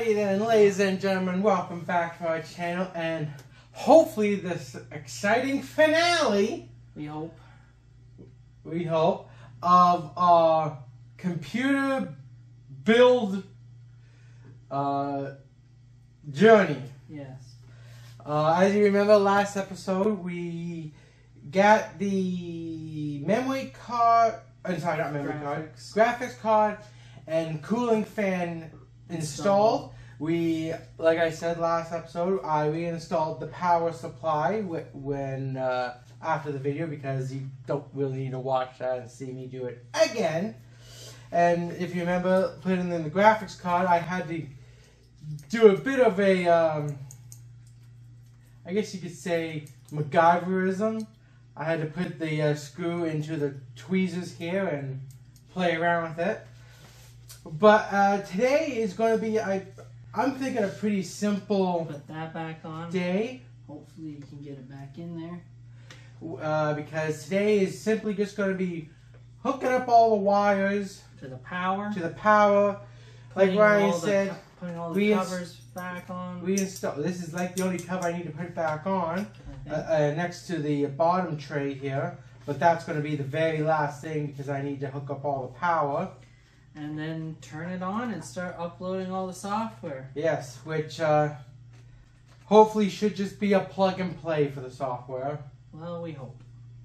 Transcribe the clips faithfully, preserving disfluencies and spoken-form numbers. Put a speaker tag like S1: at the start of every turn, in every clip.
S1: Alrighty then, ladies and gentlemen, welcome back to our channel, and hopefully this exciting finale,
S2: we hope,
S1: we hope, of our computer build uh, journey.
S2: Yes.
S1: Uh, as you remember, last episode we got the memory card, I'm sorry, not memory
S2: graphics.
S1: card, graphics card, and cooling fan installed. We, like I said last episode, I reinstalled the power supply when uh, after the video because you don't really need to watch that and see me do it again. And if you remember, putting in the graphics card, I had to do a bit of a, um, I guess you could say, MacGyverism. I had to put the uh, screw into the tweezers here and play around with it. But uh, today is going to be, I, I'm thinking a pretty simple
S2: Put that back on.
S1: day.
S2: Hopefully you can get it back in there.
S1: Uh, because today is simply just going to be hooking up all the wires
S2: To the power.
S1: to the power. Like Ryan said,
S2: putting all the
S1: we
S2: covers back on.
S1: we install. This is like the only cover I need to put back on
S2: Okay.
S1: uh, uh, next to the bottom tray here. But that's going to be the very last thing because I need to hook up all the power.
S2: And then turn it on and start uploading all the software.
S1: Yes, which uh, hopefully should just be a plug and play for the software.
S2: Well, we hope.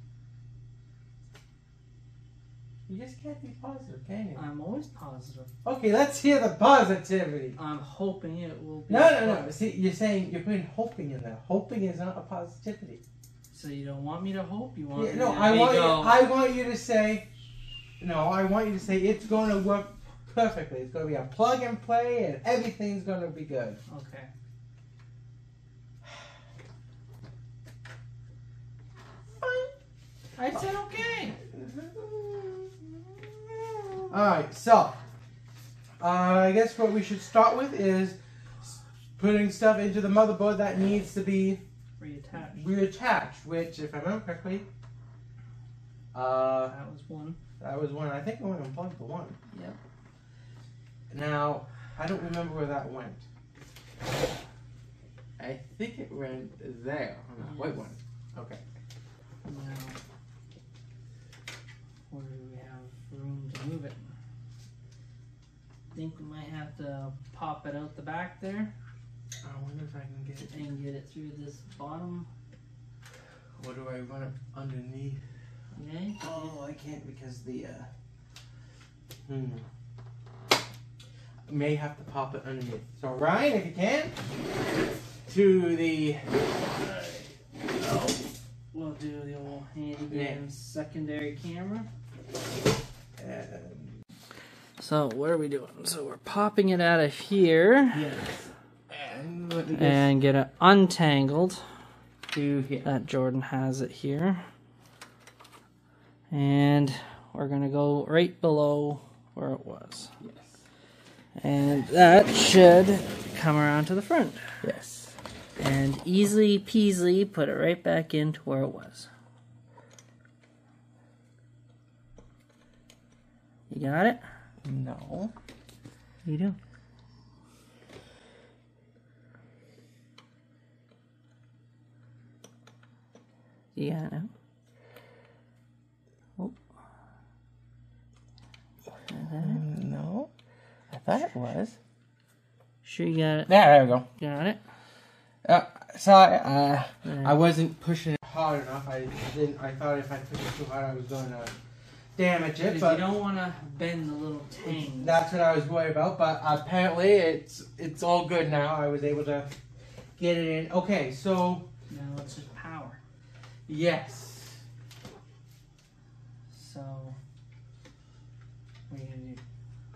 S1: You just can't be positive, can you?
S2: I'm always positive.
S1: Okay, let's hear the positivity.
S2: I'm hoping it will be.
S1: No, no, no. See, you're saying you're putting hoping in there. Hoping is not a positivity.
S2: So you don't want me to hope? You want
S1: Yeah,
S2: me
S1: no,
S2: to
S1: I want you.
S2: go,
S1: I want you to say. No, I want you to say it's going to work perfectly. It's going to be a plug and play, and everything's going to be good.
S2: Okay. I said okay.
S1: Alright, so, uh, I guess what we should start with is putting stuff into the motherboard that needs to be
S2: Reattached.
S1: reattached, which, if I remember correctly, uh,
S2: That was one.
S1: that was one. I think I only unplugged the one.
S2: Yep.
S1: Now, I don't remember where that went. I think it went there, on that white one. Okay.
S2: Now, where do we have room to move it? I think we might have to pop it out the back there
S1: I wonder if I can get it.
S2: and get it through this bottom.
S1: Or do I run it underneath?
S2: Okay.
S1: Oh, I can't because the, uh... Hmm. I may have to pop it underneath. So, Ryan, if you can, to the...
S2: Oh. We'll do the old handy
S1: Yeah.
S2: secondary camera.
S1: Um,
S2: So what are we doing? So we're popping it out of here.
S1: yes. And let me just
S2: And get it untangled.
S1: do here.
S2: That Jordan has it here. And we're gonna go right below where it was.
S1: Yes.
S2: And that should come around to the front.
S1: Yes.
S2: And easily peasily put it right back into where it was. You got it?
S1: No.
S2: You do. You got it now? Oh. Is that it?
S1: No. I thought it was.
S2: Sure you got it?
S1: Yeah, there we go.
S2: Got it?
S1: Uh, sorry, uh,
S2: Yeah.
S1: I wasn't pushing it hard enough. I didn't. I thought if I pushed it too hard, I was going to damage it.
S2: Because
S1: But
S2: you don't want to bend the little tang.
S1: that's what I was worried about. But apparently, it's it's all good now. I was able to get it in. Okay, so
S2: Now it's just power.
S1: yes.
S2: So, what are you going to do?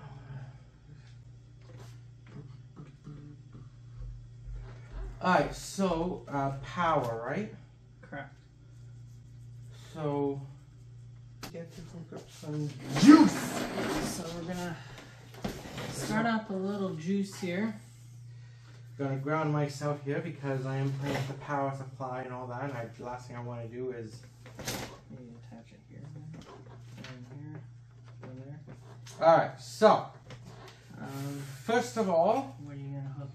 S1: All right. So uh, power, right?
S2: Correct.
S1: So get to hook up some juice.
S2: So we're going to start up a little juice here.
S1: Gonna ground myself here because I am playing with the power supply and all that, and I, the last thing I want to do is
S2: Maybe attach it here. And here. And there.
S1: Alright, so,
S2: Um,
S1: first of all,
S2: where are you going to hook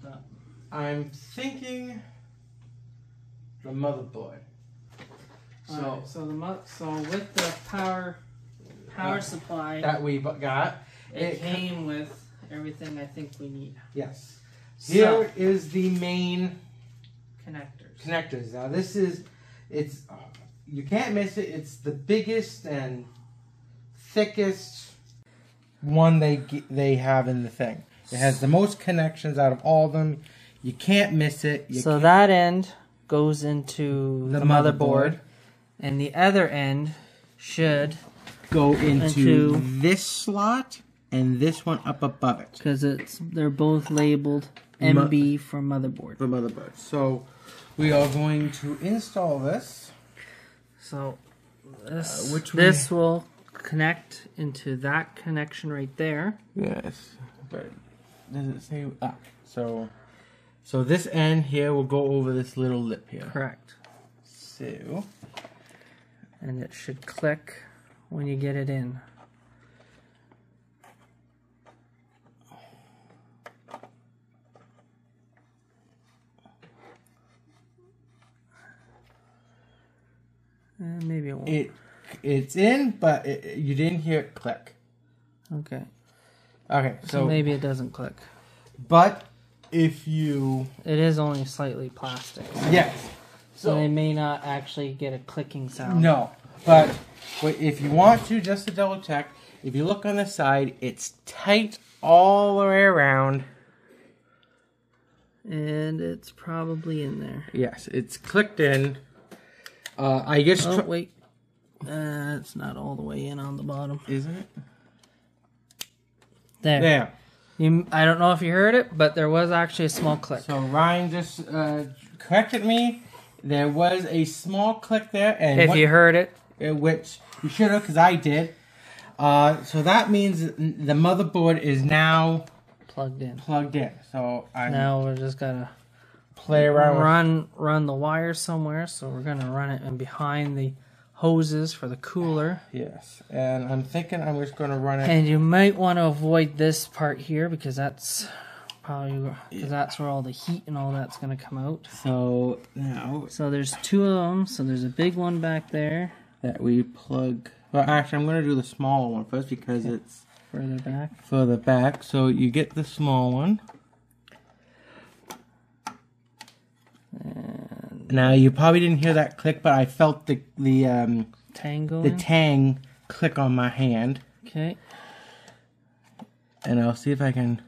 S1: I'm thinking the motherboard. So,
S2: Alright, so the mo so with the power power
S1: uh,
S2: supply
S1: that we bu- got,
S2: it,
S1: it
S2: came with everything I think we need.
S1: Yes.
S2: So,
S1: Here is the main
S2: connectors.
S1: connectors. Now this is, it's, uh, you can't miss it. It's the biggest and thickest one they ge- they have in the thing. It has the most connections out of all of them. You can't miss it. You
S2: So
S1: can't-
S2: that end goes into
S1: The
S2: the, motherboard,
S1: motherboard.
S2: and the other end should
S1: go into,
S2: into-
S1: this slot and this one up above it.
S2: because it's they're both labeled
S1: Mo-
S2: M B for motherboard.
S1: The motherboard. So we are going to install this.
S2: So this
S1: Uh, which
S2: this will connect into that connection right there.
S1: Yes, but does it say? Ah, so, so this end here will go over this little lip here.
S2: Correct.
S1: So,
S2: And it should click when you get it in. Uh, maybe it won't.
S1: it it's in, but it, you didn't hear it click.
S2: Okay.
S1: Okay,
S2: So,
S1: so
S2: maybe it doesn't click.
S1: but if you
S2: It is only slightly plastic.
S1: yes,
S2: So they may not actually get a clicking sound.
S1: no, but but if you want to, just to double check, if you look on the side, it's tight all the way around.
S2: And it's probably in there.
S1: Yes, it's clicked in. Uh, I guess.
S2: Oh,
S1: tr-
S2: wait. Uh, it's not all the way in on the bottom.
S1: Isn't it?
S2: There.
S1: There.
S2: You, I don't know if you heard it, but there was actually a small click.
S1: So Ryan just uh, corrected me. There was a small click there, and
S2: If
S1: what-
S2: you heard it,
S1: uh, which you should have, because I did. Uh, so that means the motherboard is now
S2: plugged in.
S1: plugged in. So I
S2: Now we're just gotta
S1: play around. with-
S2: run run the wire somewhere. So we're gonna run it in behind the hoses for the cooler.
S1: Yes, and I'm thinking I'm just going to run it.
S2: And you might want to avoid this part here because that's probably because that's where all the heat and all that's gonna come out.
S1: So now
S2: So there's two of them. So there's a big one back there,
S1: that we plug. Well, actually, I'm going to do the smaller one first because
S2: Okay.
S1: it's
S2: further back.
S1: further back. So you get the small one.
S2: And
S1: Now you probably didn't hear that click, but I felt the the um,
S2: tango.
S1: the tang click on my hand,
S2: Okay.
S1: and I'll see if I can.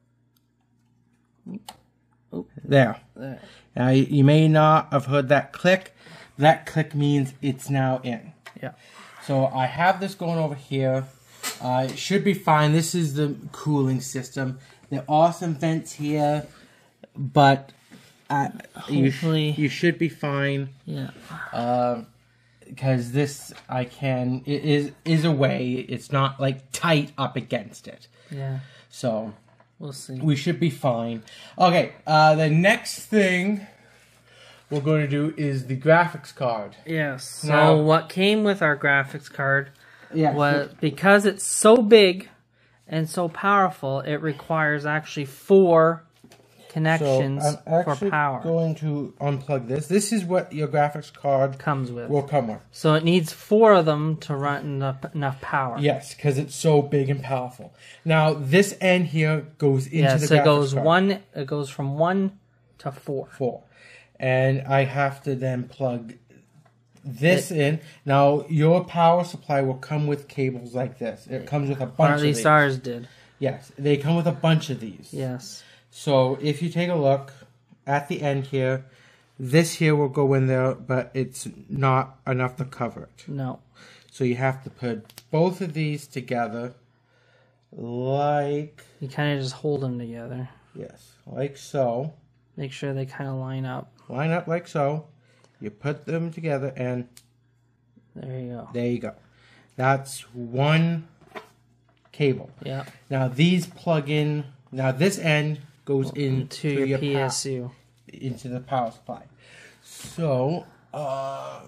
S2: Oh.
S1: There.
S2: There.
S1: Now you, you may not have heard that click. That click means it's now in.
S2: Yeah.
S1: So I have this going over here. Uh, it should be fine. This is the cooling system. There are some vents here, but uh, you, sh
S2: Hopefully-
S1: you should be fine.
S2: Yeah.
S1: Because this I can it is is a way. It's not like tight up against it.
S2: Yeah.
S1: So
S2: We'll see.
S1: we should be fine. Okay. Uh, the next thing we're going to do is the graphics card.
S2: Yes. So
S1: Now-
S2: what came with our graphics card
S1: Yeah.
S2: was because it's so big and so powerful, it requires actually four connections
S1: so I'm
S2: for
S1: actually
S2: power.
S1: going to unplug this. This is what your graphics card
S2: Comes with.
S1: will come with.
S2: So it needs four of them to run enough, enough power.
S1: Yes, because it's so big and powerful. Now this end here goes into
S2: Yeah,
S1: the
S2: so
S1: graphics
S2: it goes
S1: card.
S2: one. It goes from one to four.
S1: Four, and I have to then plug this in. Now your power supply will come with cables like this. It comes with a
S2: Or
S1: bunch
S2: at
S1: of
S2: least
S1: these.
S2: ours did.
S1: Yes, they come with a bunch of these.
S2: Yes.
S1: So if you take a look at the end here, this here will go in there, but it's not enough to cover it.
S2: No.
S1: So you have to put both of these together, like,
S2: You kind of just hold them together.
S1: yes, like so.
S2: Make sure they kind of line up.
S1: Line up like so. You put them together, and
S2: There you go.
S1: there you go. That's one cable.
S2: Yeah.
S1: Now these plug in. Now this end goes
S2: To
S1: into
S2: your,
S1: your
S2: P
S1: power,
S2: S U.
S1: into the power supply. So, uh,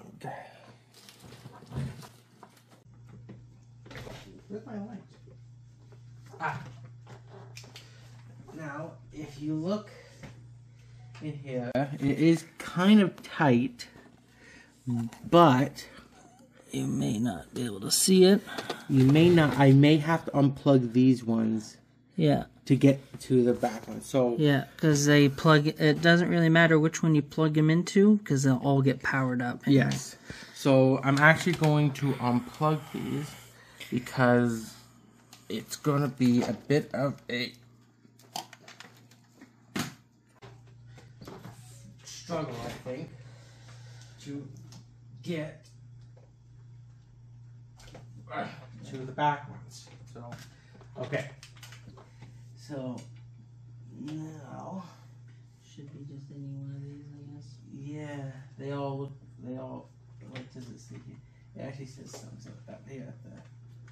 S1: where's my light? Ah. Now, if you look in here. It is kind of tight, but
S2: you may not be able to see it.
S1: You may not. I may have to unplug these ones.
S2: Yeah.
S1: To get to the back one. So
S2: yeah, because they plug. It doesn't really matter which one you plug them into, because they'll all get powered up. Anyway.
S1: Yes. So I'm actually going to unplug these because it's going to be a bit of a struggle, I think, to get to the back ones. So, okay. So, now...
S2: Should be just any one of these, I guess.
S1: Yeah, they all look, they all, what does it say here? It actually says something up here at the...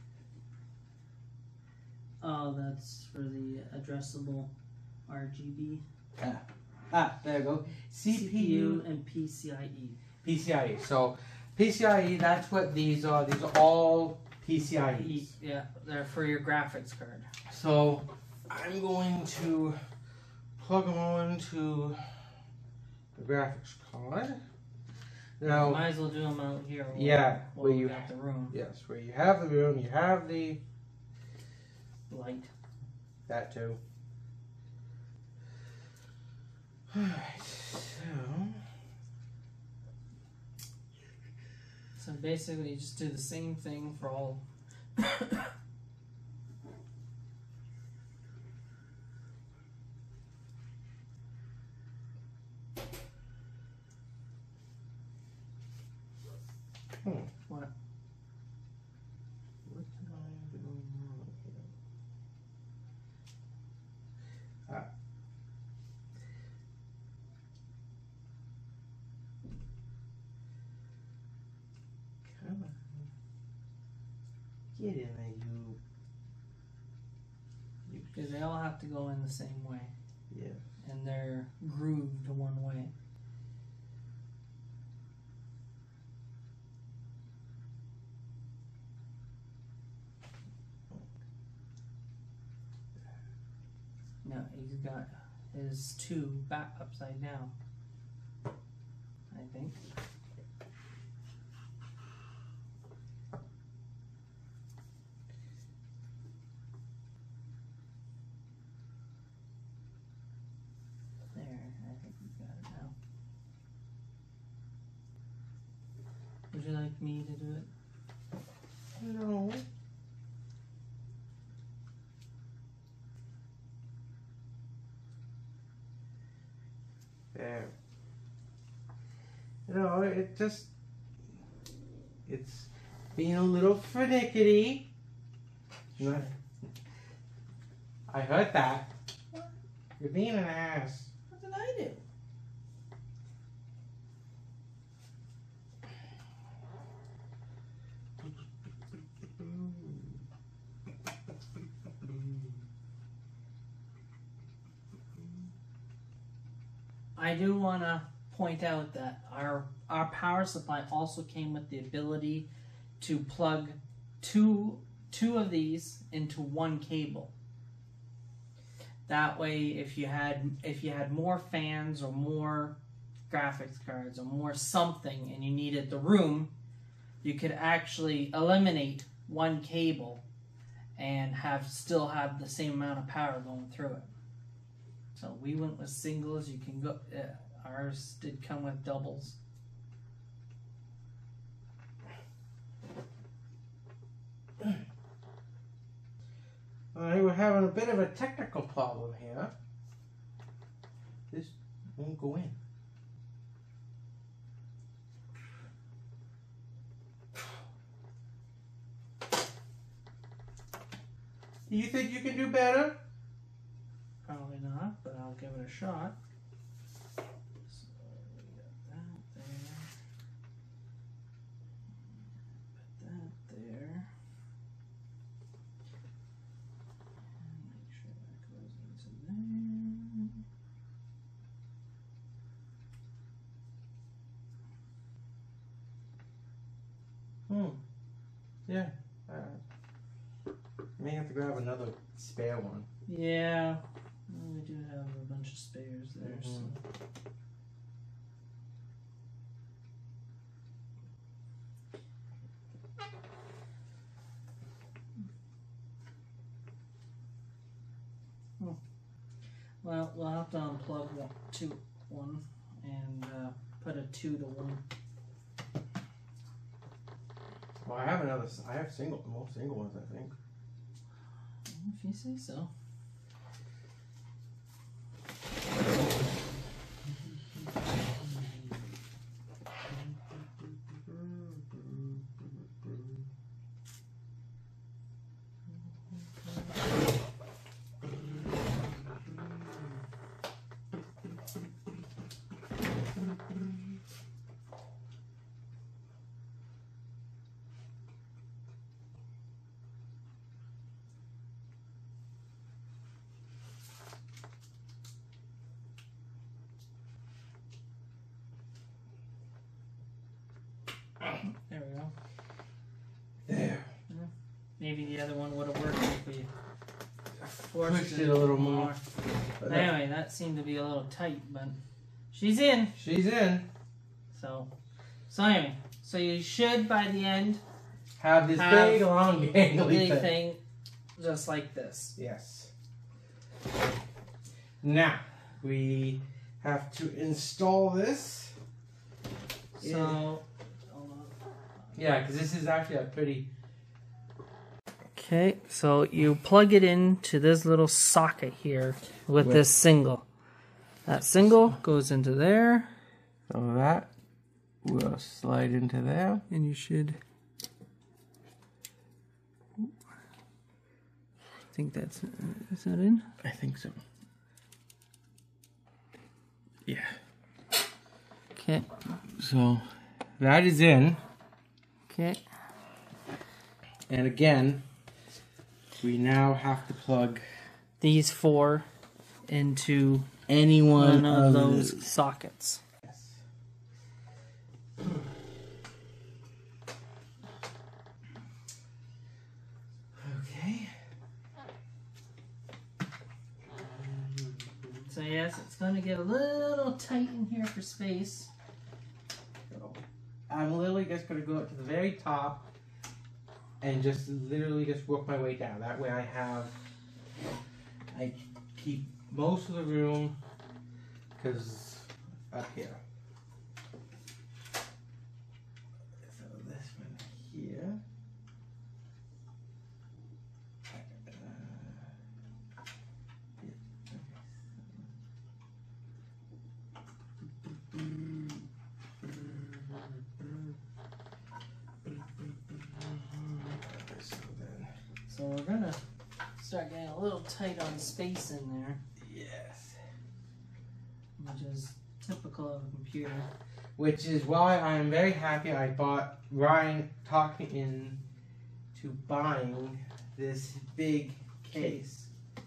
S2: Oh, that's for the addressable R G B.
S1: Ah, ah there you go. C P U,
S2: C P U and P C I E.
S1: P C I E. So, P C I E, that's what these are. These are all P C I Es.
S2: Yeah, they're for your graphics card.
S1: So, I'm going to plug them on to the graphics card. Now,
S2: might as well do them out here. While,
S1: yeah,
S2: while
S1: where
S2: we
S1: you
S2: got the room.
S1: Yes, where you have the room, you have the
S2: light.
S1: That too. Alright, so
S2: So basically, you just do the same thing for all.
S1: Hmm.
S2: What?
S1: What am I doing wrong here? Ah. Come on. Get in there, you. you.
S2: Because they all have to go in the same way.
S1: Yeah.
S2: And they're grooved one way. No, he's got his two back upside down, I think. There, I think we got it now. Would you like me to do it?
S1: No. There. You know, it just, it's being a little finicky.
S2: Sure.
S1: I heard that. You're being an ass.
S2: What did I do? I do want to point out that our our power supply also came with the ability to plug two two of these into one cable. That way, if you had if you had more fans or more graphics cards or more something and you needed the room, you could actually eliminate one cable and have still have the same amount of power going through it. So we went with singles. You can go. Uh, ours did come with doubles.
S1: Alright, we're having a bit of a technical problem here. This won't go in. Do you think you can do better?
S2: Probably not, but I'll give it a shot. So we got that there. Put that there. And make sure that goes into there.
S1: Hmm. Yeah. Uh, may have to grab another spare one.
S2: Yeah. We do have a bunch of spares there. Mm-hmm. So. Hmm. Well, we'll have to unplug one, two, one, and uh, put a two to one.
S1: Well, I have another. I have single, most single ones, I think.
S2: If you say so. There we go.
S1: There.
S2: Yeah. Maybe the other one would have worked if we forced
S1: pushed
S2: it,
S1: it a little more.
S2: more. Anyway, that seemed to be a little tight, but she's in.
S1: She's in.
S2: So, so anyway, so you should by the end
S1: have this
S2: have
S1: big long gangly
S2: thing.
S1: thing,
S2: just like this.
S1: Yes. Now we have to install this.
S2: So.
S1: Yeah, because this is actually a pretty...
S2: Okay, so you plug it into this little socket here with, with this single. That single goes into there.
S1: So that will slide into there.
S2: And you should... I think that's... Is that in?
S1: I think so. Yeah.
S2: Okay.
S1: So that is in.
S2: Okay.
S1: And again, we now have to plug
S2: these four into
S1: any one,
S2: one of,
S1: of
S2: those
S1: the...
S2: sockets.
S1: Yes. Okay.
S2: So yes, it's going to get a little tight in here for space.
S1: I'm literally just going to go up to the very top and just literally just work my way down. That way I have, I keep most of the room, because up here. So this one here.
S2: So we're gonna start getting a little tight on space in there.
S1: Yes.
S2: Which is typical of a computer.
S1: Which is why I am very happy I bought Ryan talked me in to buying this big case.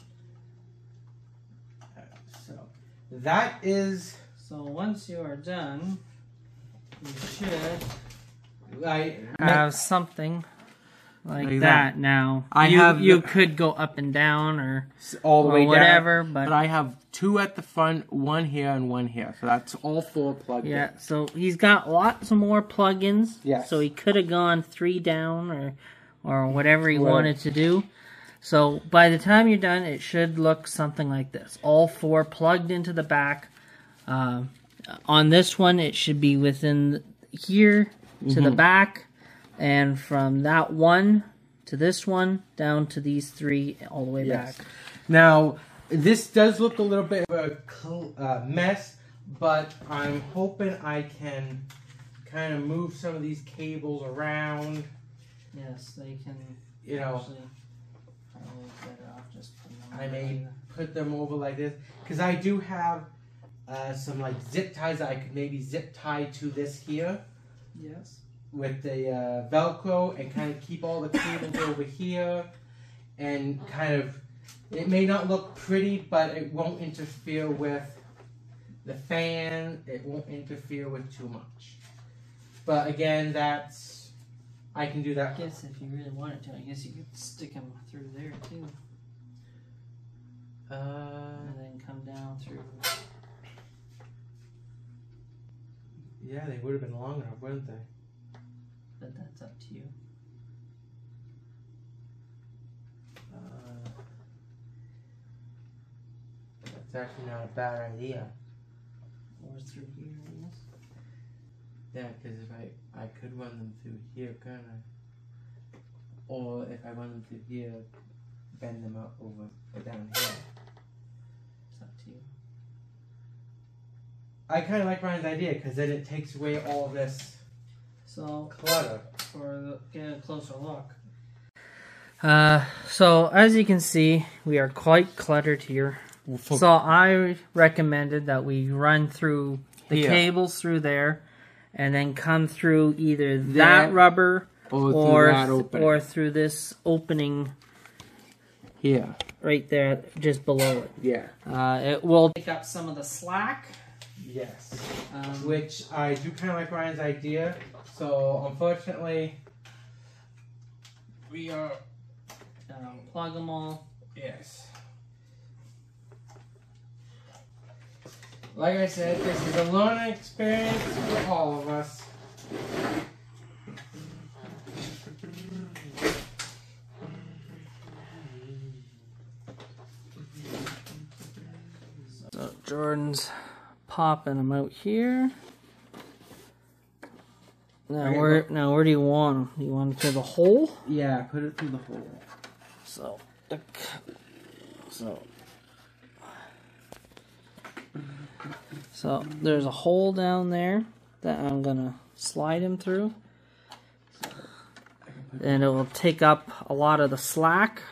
S1: So that is.
S2: So once you are done, you should
S1: I
S2: have something. Like,
S1: like
S2: that.
S1: that.
S2: Now,
S1: I
S2: you,
S1: have
S2: you
S1: the,
S2: could go up and down or
S1: all the
S2: or
S1: way
S2: whatever,
S1: down,
S2: but,
S1: but I have two at the front, one here and one here, so that's all four plugged
S2: yeah.
S1: in.
S2: So he's got lots of more plugins.
S1: Yes.
S2: So he could have gone three down or or whatever he
S1: well,
S2: wanted to do. So by the time you're done, it should look something like this: all four plugged into the back. Um, on this one, it should be within here to mm-hmm. the back. And from that one to this one, down to these three, all the way yes. back.
S1: Now, this does look a little bit of a uh, mess, but I'm hoping I can kind of move some of these cables around.
S2: Yes, they can,
S1: you know,
S2: actually, probably better off just putting them
S1: I may
S2: together.
S1: put them over like this, because I do have uh, some like zip ties that I could maybe zip tie to this here.
S2: Yes.
S1: With the uh, Velcro and kind of keep all the cables over here and kind of, it may not look pretty, but it won't interfere with the fan. It won't interfere with too much. But again, that's, I can do that.
S2: I guess if you really wanted to, I guess you could stick them through there too.
S1: Uh,
S2: and then come down through.
S1: Yeah, they would have been long enough, wouldn't they?
S2: But that's up to you.
S1: Uh, that's actually not a bad idea.
S2: Or through here, I guess.
S1: Yeah, because if I, I could run them through here, couldn't I? Or if I run them through here, bend them up over or down here.
S2: It's up to you.
S1: I kind of like Ryan's idea because then it takes away all this
S2: So
S1: clutter.
S2: for the, get a closer look. Uh, so as you can see, we are quite cluttered here.
S1: For
S2: So I recommended that we run through the
S1: Here.
S2: cables through there, and then come through either that,
S1: That
S2: rubber
S1: or through
S2: or
S1: that opening.
S2: or through this opening
S1: here.
S2: right there, just below it.
S1: Yeah.
S2: Uh, it will take up some of the slack.
S1: Yes.
S2: Um,
S1: Which I do kind of like Ryan's idea. So unfortunately, we are.
S2: um, plug them all.
S1: Yes. Like I said, this is a learning experience for all of us.
S2: So Jordan's popping them out here. Now
S1: Okay,
S2: where
S1: well-
S2: now where do you want them? Do you want them through the hole?
S1: Yeah, put it through the hole.
S2: So the so so there's a hole down there that I'm gonna slide him through, and it will take up a lot of the slack.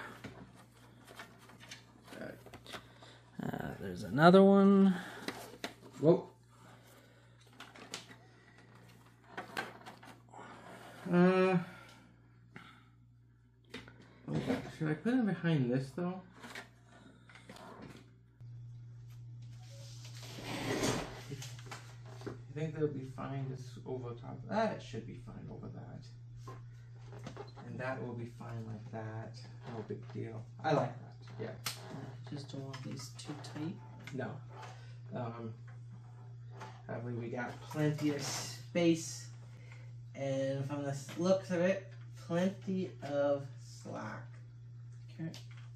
S2: Uh, there's another one.
S1: Whoa. Uh, okay. Should I put it behind this though? I think they'll be fine just over top. That should be fine over that. And that will be fine like that. No big deal. I like that. Yeah.
S2: I just don't want these too tight.
S1: No. Um, probably we got plenty of space, and from the looks of it, plenty of slack.
S2: Okay.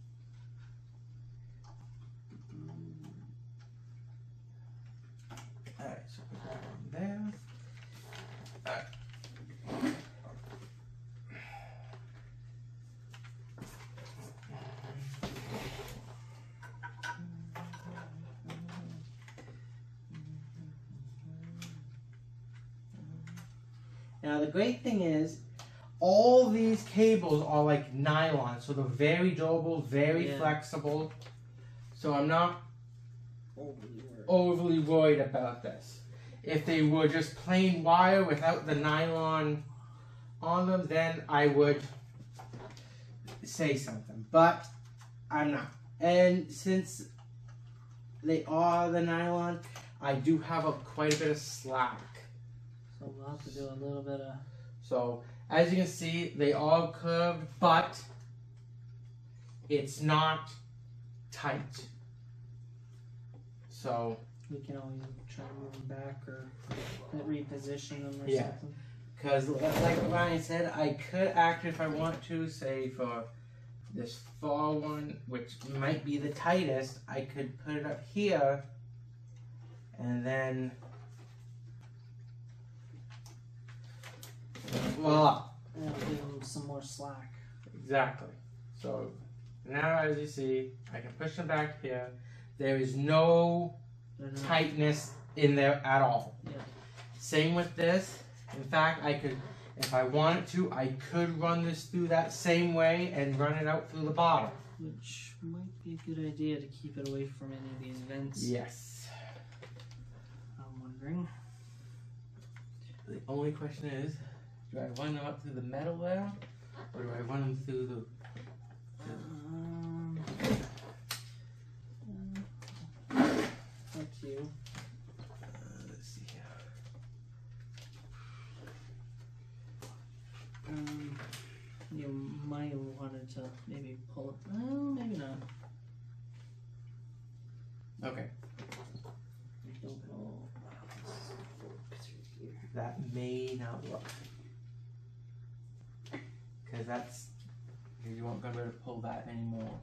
S1: Alright, so put that on there. Alright. Now the great thing is, all these cables are like nylon, so they're very durable, very
S2: Yeah.
S1: flexible. So I'm not
S2: Overly worried.
S1: overly worried about this. If they were just plain wire without the nylon on them, then I would say something. But I'm not. And since they are the nylon, I do have a quite a bit of slack.
S2: So we'll have to do a little bit of.
S1: So as you can see, they are curved, but it's not tight. So
S2: We can always try to move them back or reposition them or
S1: Yeah.
S2: something.
S1: because like Ryan said, I could actually, if I want to, say for this far one, which might be the tightest, I could put it up here, and then voila.
S2: And it'll give them some more slack.
S1: Exactly. So now, as you see, I can push them back here. There is no
S2: They're not-
S1: tightness in there at all.
S2: Yeah.
S1: Same with this. In fact, I could, if I wanted to, I could run this through that same way and run it out through the bottom.
S2: Which might be a good idea to keep it away from any of these vents.
S1: Yes.
S2: I'm wondering.
S1: The only question is, do I run them up through the metal there, or do I run them through the?
S2: Um, uh, up to you.
S1: Uh, let's see here.
S2: Um, you might have wanted to maybe pull it. Well, maybe not.
S1: Okay.
S2: I don't know.
S1: That may not work. Because that's, you won't be able to pull that anymore.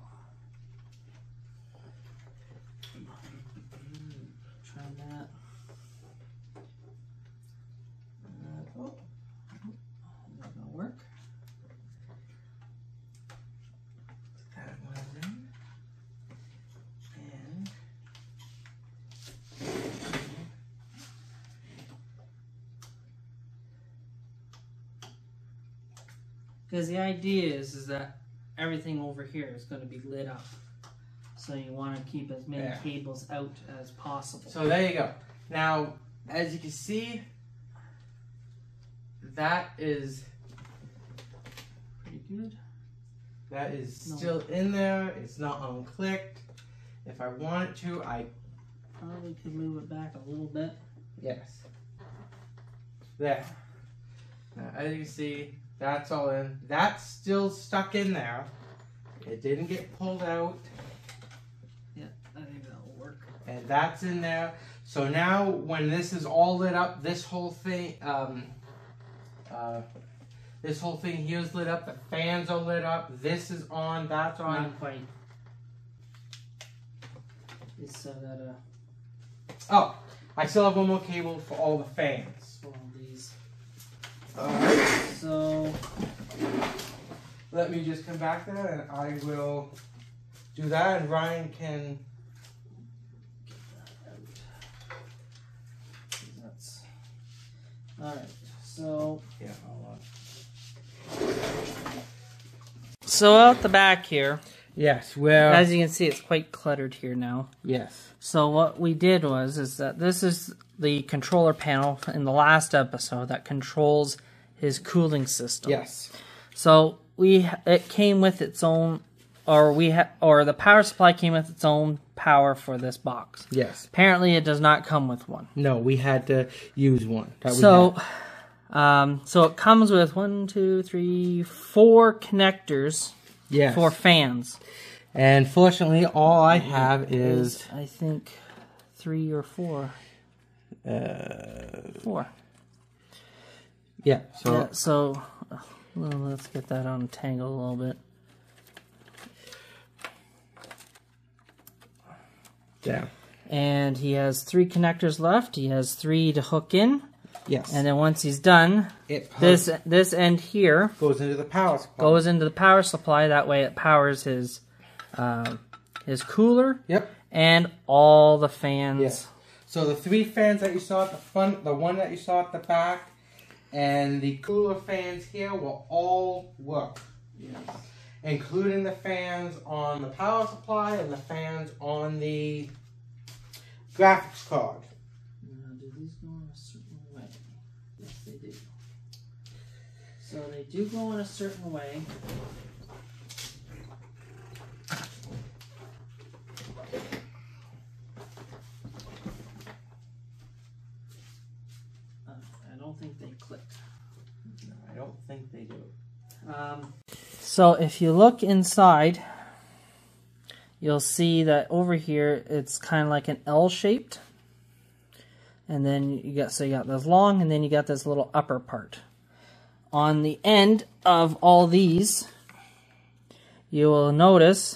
S2: Try that. Uh, oh, not gonna work.
S1: That one's in. And
S2: because the idea is is that everything over here is going to be lit up. So you want to keep as many
S1: yeah.
S2: cables out as possible.
S1: So there you go. Now, as you can see, that is
S2: pretty good.
S1: That is
S2: No.
S1: still in there. It's not unclicked. If I wanted to, I
S2: probably could move it back a little bit.
S1: yes. There. Now, as you can see, that's all in. That's still stuck in there. It didn't get pulled out.
S2: Yeah, I think that'll work.
S1: And that's in there. So now when this is all lit up, this whole thing, um, uh, this whole thing here is lit up. The fans are lit up. This is on. That's on.
S2: Not quite. It's uh, that uh.
S1: Oh, I still have one more cable for all the fans.
S2: For all these.
S1: Alright.
S2: So
S1: Let me just come back there and I will do that, and Ryan can.
S2: That's all right. So
S1: Yeah, I'll, uh...
S2: so out the back here,
S1: Yes, well.
S2: as you can see, it's quite cluttered here now.
S1: Yes.
S2: So what we did was is that this is the controller panel in the last episode that controls his cooling system.
S1: Yes.
S2: So we it came with its own, or we ha, or the power supply came with its own power for this box.
S1: Yes.
S2: Apparently, it does not come with one.
S1: No, we had to use one. That we
S2: So,
S1: had.
S2: um, so it comes with one, two, three, four connectors.
S1: Yes.
S2: For fans.
S1: And fortunately, all I have is
S2: I think three or four.
S1: uh,
S2: Four.
S1: yeah. So
S2: Yeah, so uh, well, let's get that untangled a little bit.
S1: yeah.
S2: And he has three connectors left. He has three to hook in.
S1: Yes.
S2: And then once he's done,
S1: it
S2: this this end here
S1: goes into the power supply.
S2: goes into the power supply. That way, it powers his uh, his cooler.
S1: Yep.
S2: And all the fans.
S1: Yes. So the three fans that you saw at the front, the one that you saw at the back, and the cooler fans here will all work.
S2: Yes.
S1: Including the fans on the power supply and the fans on the graphics card.
S2: Now, do these go in a certain way? Yes, they do. So they do go in a certain way. Uh, I don't think they click.
S1: No, I don't think they do.
S2: Um, so if you look inside, you'll see that over here it's kind of like an L shaped, and then you got so you got this long, and then you got this little upper part. On the end of all these, you will notice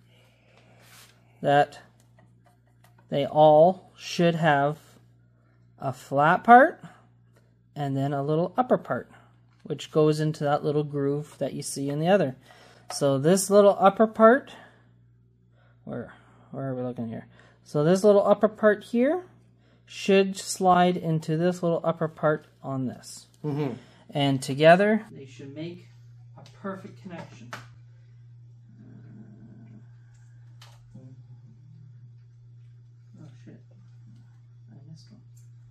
S2: that they all should have a flat part and then a little upper part, which goes into that little groove that you see in the other. So this little upper part, where, where are we looking here? So this little upper part here should slide into this little upper part on this.
S1: Mm-hmm.
S2: And together, they should make a perfect connection. Oh shit, I missed one.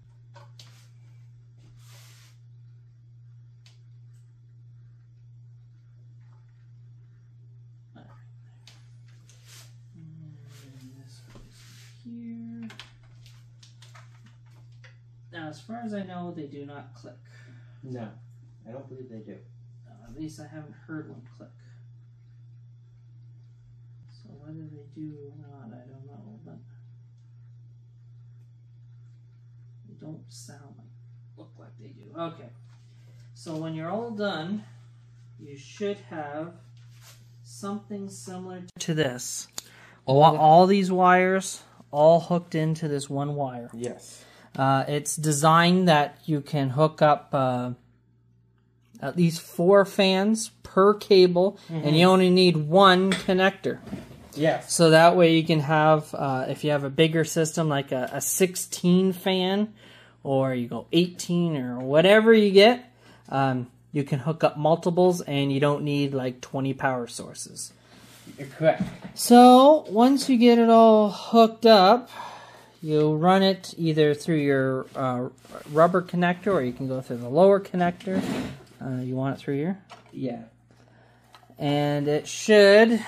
S2: Here. Now, as far as I know, they do not click.
S1: No, I don't believe they do.
S2: Uh, at least I haven't heard one click. So whether they do or not, I don't know. But don't sound like, look like they do. Okay. So when you're all done, you should have something similar to this. All, all these wires all hooked into this one wire.
S1: Yes.
S2: Uh, it's designed that you can hook up uh, at least four fans per cable, mm-hmm. and you only need one connector.
S1: Yes.
S2: So that way you can have, uh, if you have a bigger system like a, a sixteen fan, or you go eighteen or whatever you get, um, you can hook up multiples and you don't need like twenty power sources.
S1: You're correct.
S2: So once you get it all hooked up, you'll run it either through your uh, rubber connector, or you can go through the lower connector. Uh, you want it through here?
S1: Yeah. And
S2: it should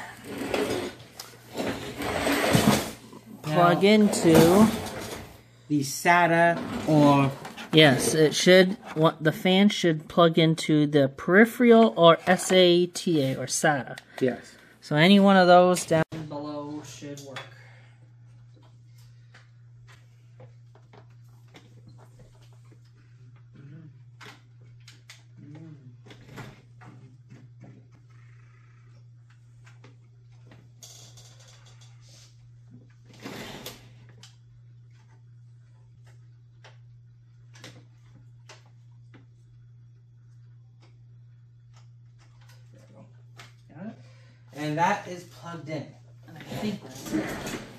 S2: plug now, into
S1: the SATA, or
S2: yes, it should. What the fan should plug into the peripheral or SATA or SATA.
S1: Yes.
S2: So any one of those down below should work.
S1: And that is plugged in.
S2: And I think that's it.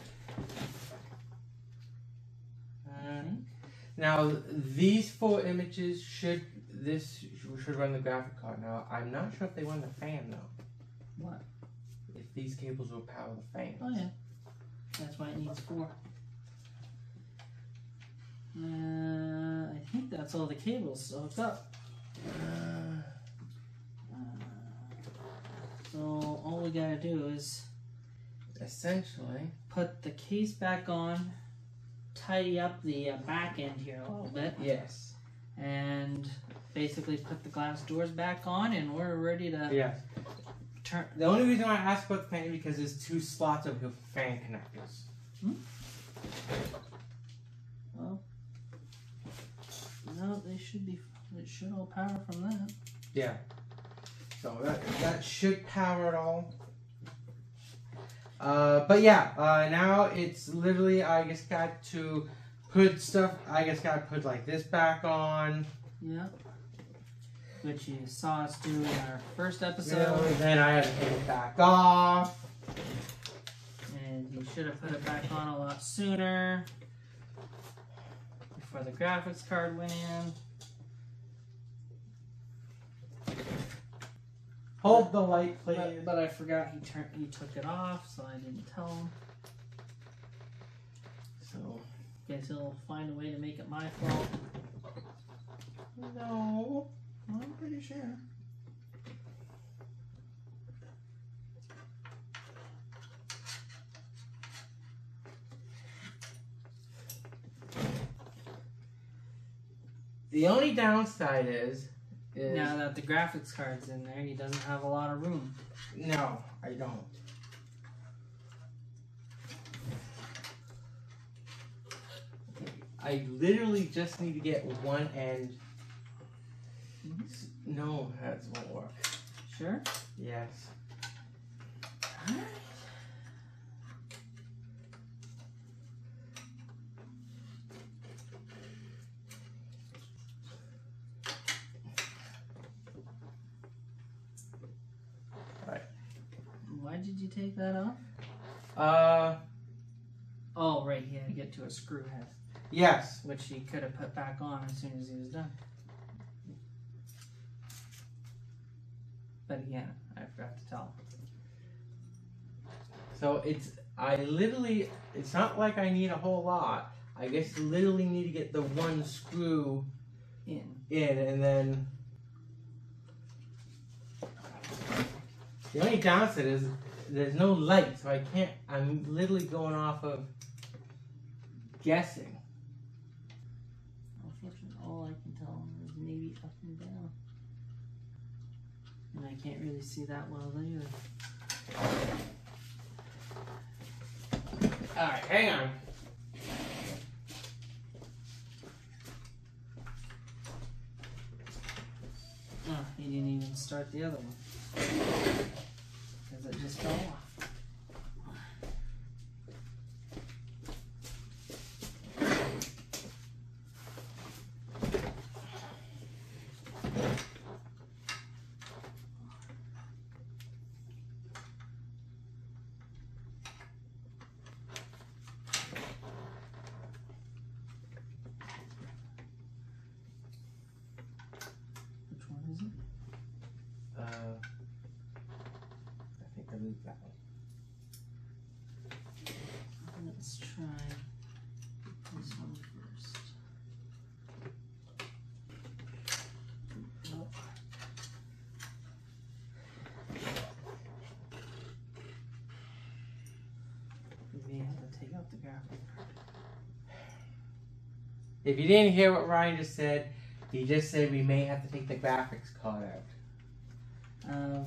S1: Uh, now, these four images should, this should run the graphic card. Now, I'm not sure if they run the fan, though.
S2: What?
S1: If these cables will power the fan.
S2: Oh, yeah. That's why it needs four. Uh, I think that's all the cables hooked up.
S1: Uh,
S2: So all we gotta do is
S1: essentially
S2: put the case back on, tidy up the uh, back end here a little bit.
S1: Yes.
S2: And basically put the glass doors back on, and we're ready to
S1: yeah.
S2: turn.
S1: The only reason I asked about the fan is because there's two slots of your fan connectors.
S2: Hmm? Well, no, they should be. It should all power from that.
S1: Yeah. So that, that should power it all. Uh, but yeah, uh, now it's literally, I just got to put stuff, I just got to put like this back on.
S2: Yeah. Which you saw us do in our first episode.
S1: Yeah, then I had to take it back off.
S2: And you should have put it back on a lot sooner. Before the graphics card went in.
S1: Hold the light, please.
S2: But, but I forgot he turned. He took it off, so I didn't tell him.
S1: So,
S2: guess he'll find a way to make it my fault.
S1: No, I'm pretty sure. The only downside is. Is
S2: now that the graphics card's in there, he doesn't have a lot of room.
S1: No, I don't. I literally just need to get one end. Mm-hmm. No, that won't work.
S2: Sure?
S1: Yes.
S2: Alright. Why did you take that off?
S1: Uh.
S2: Oh, right. He had to get to a screw head.
S1: Yes.
S2: Which he could have put back on as soon as he was done. But again, I forgot to tell him.
S1: So it's, I literally, it's not like I need a whole lot. I guess literally need to get the one screw
S2: in,
S1: in and then. The only downside is there's no light, so I can't, I'm literally going off of guessing.
S2: Unfortunately, all I can tell him is maybe up and down. And I can't really see that well either.
S1: Alright, hang on.
S2: he didn't even start the other one. Because it just fell off.
S1: Uh, I think I moved that one.
S2: Let's try this one first. Nope. We may have to take out the graphic card.
S1: If you didn't hear what Ryan just said, he just said we may have to take the graphics card out.
S2: Um,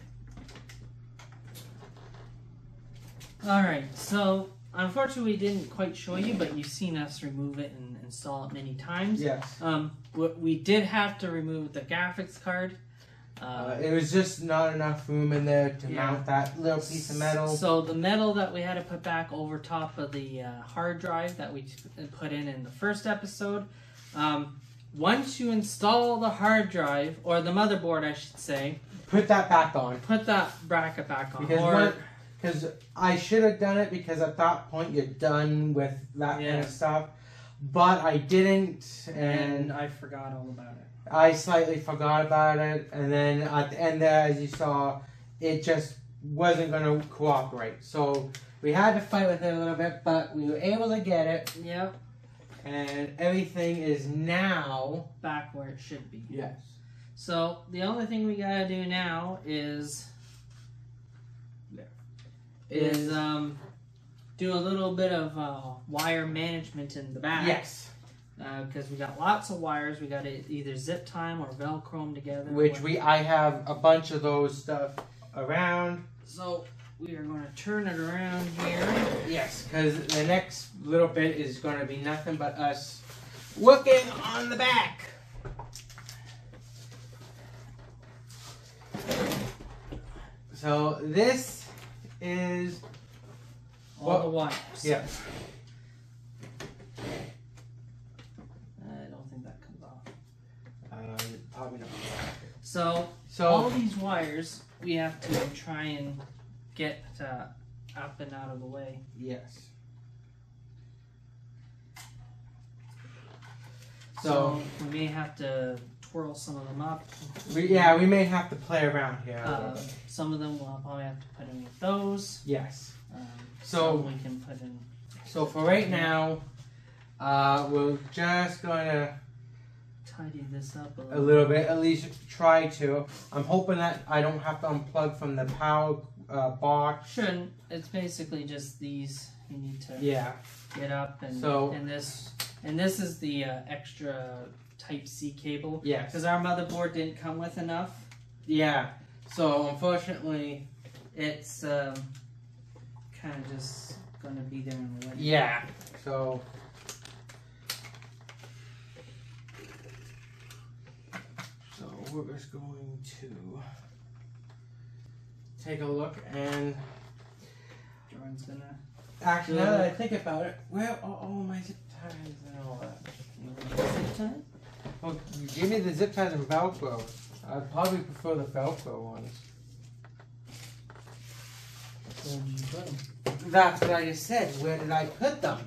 S2: Alright, so unfortunately we didn't quite show you, but you've seen us remove it and install it many times.
S1: Yes.
S2: Um, we did have to remove the graphics card. Uh,
S1: Uh, it was just not enough room in there to
S2: Yeah.
S1: mount that little piece of metal.
S2: So the metal that we had to put back over top of the uh, hard drive that we put in in the first episode. Um, once you install the hard drive, or the motherboard I should say,
S1: Put that back on.
S2: put that bracket back on.
S1: Because
S2: or,
S1: one, because I should have done it because at that point you're done with that
S2: Yeah.
S1: kind of stuff. But I didn't,
S2: and
S1: and
S2: I forgot all about it.
S1: I slightly forgot about it. And then at the end there, as you saw, it just wasn't going to cooperate. So we had to fight with it a little bit, but we were able to get it.
S2: Yep.
S1: And everything is now
S2: Back where it should be.
S1: yes.
S2: So the only thing we gotta do now is is um do a little bit of uh, wire management in the back.
S1: Yes.
S2: Because uh, we got lots of wires. We got to either zip time or Velcro them together.
S1: Which we I have a bunch of those stuff around.
S2: So we are going to turn it around here.
S1: Yes, because the next little bit is going to be nothing but us working on the back. So this is
S2: All
S1: what,
S2: the wires.
S1: Yeah.
S2: I don't think that comes off.
S1: Uh, probably not.
S2: So,
S1: So
S2: all these wires we have to try and get uh, up and out of the way.
S1: yes.
S2: So, so we may have to twirl some of them up.
S1: We, yeah, we may have to play around here. a little
S2: Uh,
S1: bit.
S2: some of them we'll probably have to put in with those.
S1: Yes.
S2: Um,
S1: So-
S2: some we can put in.
S1: So for right now, uh, we're just gonna
S2: Tidy this up a
S1: a
S2: little,
S1: little bit, at least try to. I'm hoping that I don't have to unplug from the power uh, box.
S2: Shouldn't. It's basically just these you need to
S1: Yeah.
S2: get up and
S1: So-
S2: and this and this is the uh, extra Type C cable
S1: Yes.
S2: because our motherboard didn't come with enough.
S1: Yeah. So unfortunately,
S2: It's um, kind of just gonna be there in the way.
S1: yeah. So. So we're just going to take a look and
S2: Jordan's gonna.
S1: actually now that I think about it, where are all my zip ties and all that?
S2: You want the zip tie?
S1: Well, you give me the zip ties and Velcro. I'd probably prefer the Velcro ones.
S2: Where did you put them?
S1: That's what I just said. Where did I put them?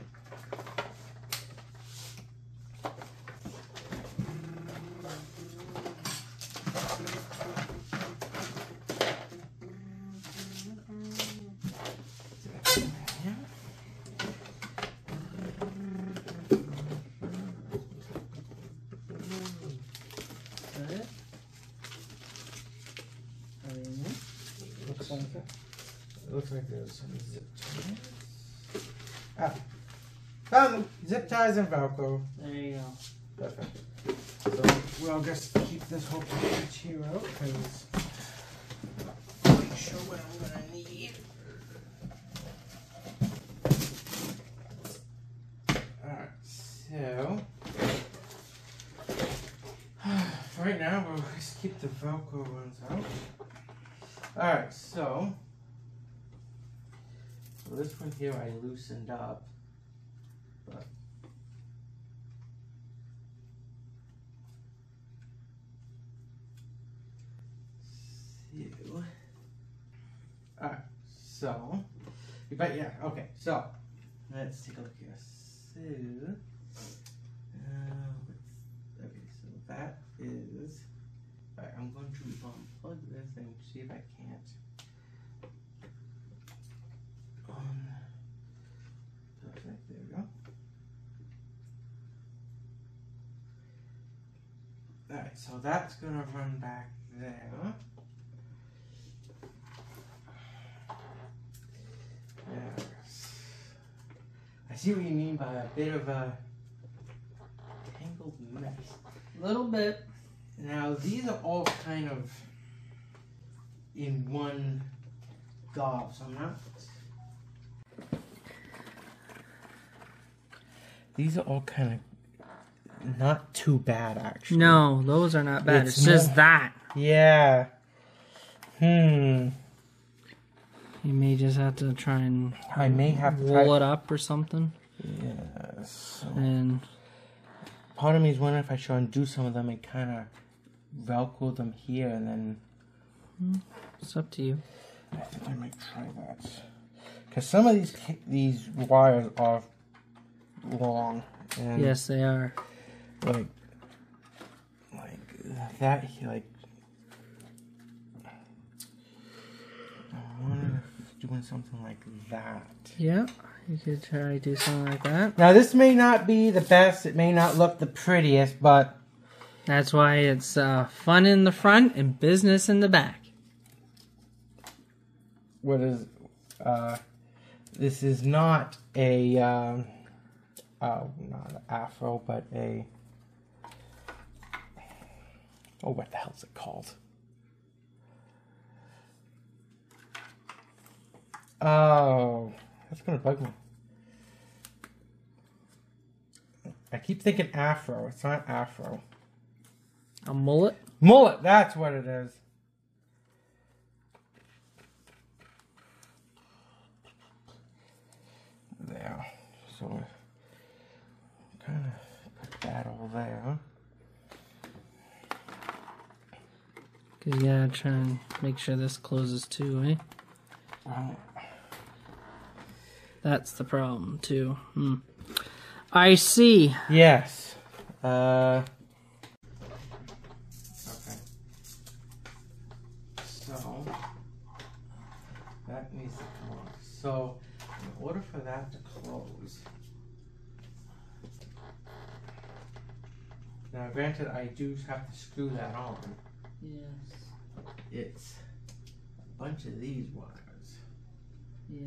S2: Is that it? Are they in there?
S1: Looks like it. It looks like there's some zip ties. Ah. Found them. Zip ties and Velcro.
S2: There you go.
S1: Perfect. So we'll just keep this whole package here out because I'm not sure what I'm gonna need. Alright, so for right now, we'll just keep the Velcro ones out. Alright, so, so this one here I loosened up, but so, alright, so, but yeah, okay, so, let's take a look here. So, uh, okay, so that is, alright, I'm going to um, plug this and see if I can't. Um, perfect, there we go. Alright, so that's gonna run back there. Yes. I see what you mean by a bit of a tangled mess.
S2: A little bit.
S1: Now these are all kind of in one gob, so I'm not. These are all kind of not too bad, actually.
S2: No, those are not bad. It's, it's just
S1: more,
S2: that.
S1: Yeah. Hmm.
S2: You may just have to try and
S1: I may have to
S2: roll
S1: try...
S2: it up or something.
S1: Yes.
S2: And
S1: part of me is wondering if I should undo some of them and kind of Velcro them here and then.
S2: It's up to you.
S1: I think I might try that. Because some of these these wires are long. And
S2: Yes, they are.
S1: Like, like that, like. I wonder if doing something like that.
S2: Yeah, you could try to do something like that.
S1: Now, this may not be the best. It may not look the prettiest, but
S2: that's why it's uh, fun in the front and business in the back.
S1: What is, uh, this is not a, um, oh, not an afro, but a, oh, what the hell is it called? Oh, that's gonna bug me. I keep thinking afro. It's not afro.
S2: A mullet?
S1: Mullet, that's what it is. There. So, kind of put that all there.
S2: Cause you gotta try and make sure this closes too, eh?
S1: Um,
S2: That's the problem too. Hmm. I see.
S1: Yes. Uh. Okay. So that needs to come off. So in order for that to close. Now, granted, I do have to screw that on.
S2: Yes.
S1: It's a bunch of these wires.
S2: Yes.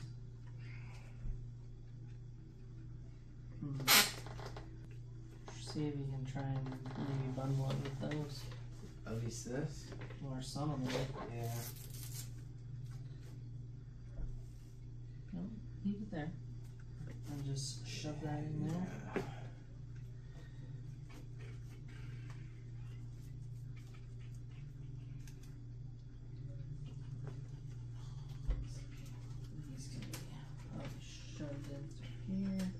S2: Hmm. See if you can try and maybe bundle it with those.
S1: At least this.
S2: Or some of them.
S1: Yeah.
S2: No, leave it there. And just shove that in there.
S1: Yeah.
S2: These can be probably shoved in through here.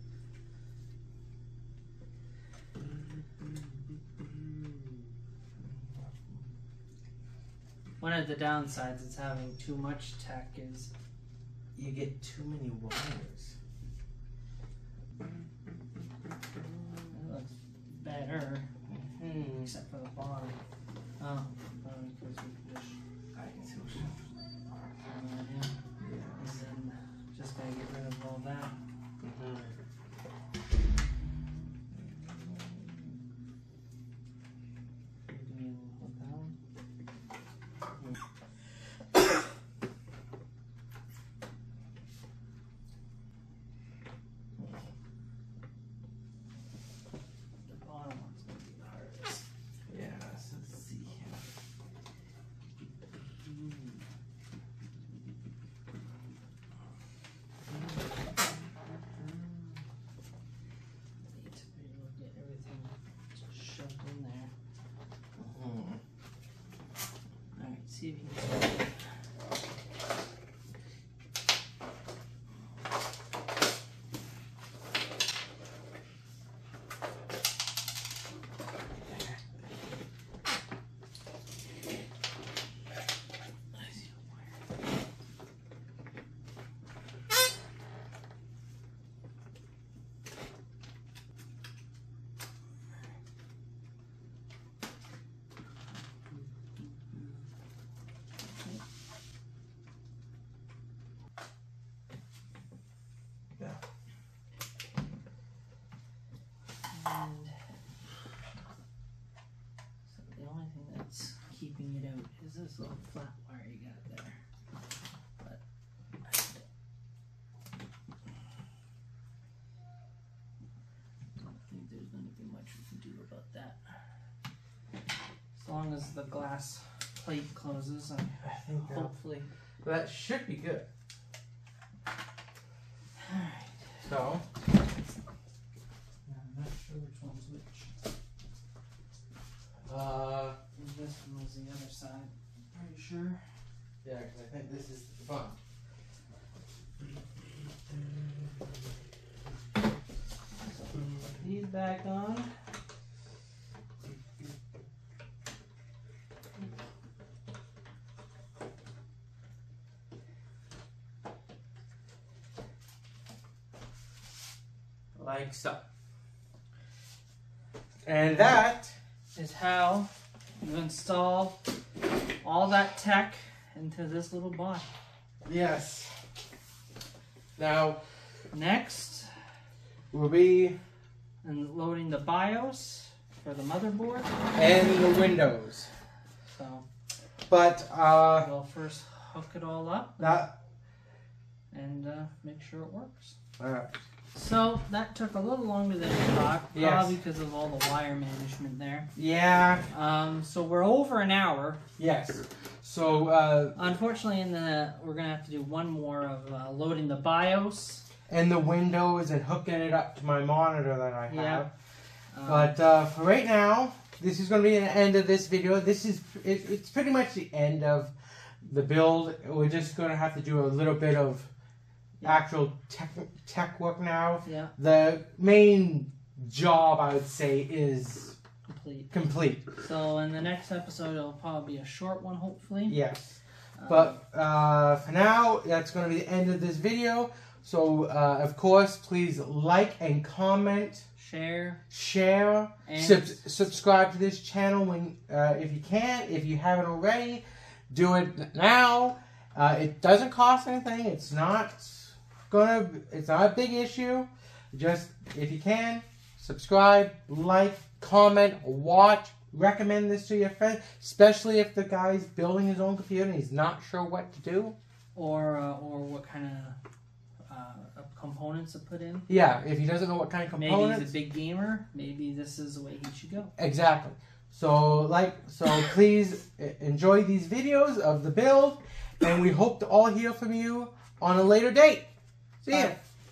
S2: One of the downsides is having too much tech is
S1: You get too many wires.
S2: it looks better,
S1: Mm-hmm.
S2: except for the bottom. Oh, probably because we can just
S1: I can see what you're
S2: turn that in,
S1: Yes.
S2: and then just gotta get rid of all that.
S1: Mm-hmm.
S2: You can even put that one. The bottom one's gonna be the hardest.
S1: Yeah, so let's see here.
S2: see if you can see it. And so the only thing that's keeping it out is this little flat wire you got there. But I don't think there's going to be much we can do about that. As long as the glass plate closes, and
S1: I think that,
S2: hopefully
S1: that should be good.
S2: Alright.
S1: So,
S2: I'm not sure which one's which.
S1: uh,
S2: This one was the other side. Pretty sure.
S1: yeah, because I think this is the front.
S2: So put these back on.
S1: Like so. And that
S2: Is how you install all that tech into this little body.
S1: yes. Now
S2: Next,
S1: will be
S2: and loading the BIOS for the motherboard.
S1: and the windows.
S2: So
S1: But uh
S2: we'll first hook it all up
S1: that
S2: and uh, make sure it works.
S1: uh,
S2: So that took a little longer than we thought,
S1: Yes.
S2: probably because of all the wire management there.
S1: yeah,
S2: Um, so we're over an hour.
S1: yes. So uh
S2: Unfortunately, in the we're gonna have to do one more of uh, loading the BIOS.
S1: and the windows and hooking it up to my monitor that I have.
S2: Yeah. Um,
S1: But uh, for right now, this is going to be the end of this video. This is it, it's pretty much the end of the build. We're just going to have to do a little bit of
S2: Yeah.
S1: actual tech, tech work now.
S2: Yeah.
S1: The main job, I would say, is
S2: complete.
S1: complete.
S2: So in the next episode, it'll probably be a short one, hopefully.
S1: Yes.
S2: Um,
S1: But uh, for now, that's going to be the end of this video. So, uh, of course, please like and comment,
S2: share,
S1: share,
S2: and
S1: sub subscribe to this channel when uh, if you can. If you haven't already, do it now. Uh, it doesn't cost anything. It's not gonna. It's not a big issue. Just if you can, subscribe, like, comment, watch. Recommend this to your friends, especially if the guy's building his own computer and he's not sure what to do.
S2: or uh, or what kind of uh, components to put in.
S1: Yeah, if he doesn't know what kind of components.
S2: Maybe he's a big gamer. Maybe this is the way he should go.
S1: Exactly. So, like, so please enjoy these videos of the build, and we hope to all hear from you on a later date. See ya.
S2: Bye.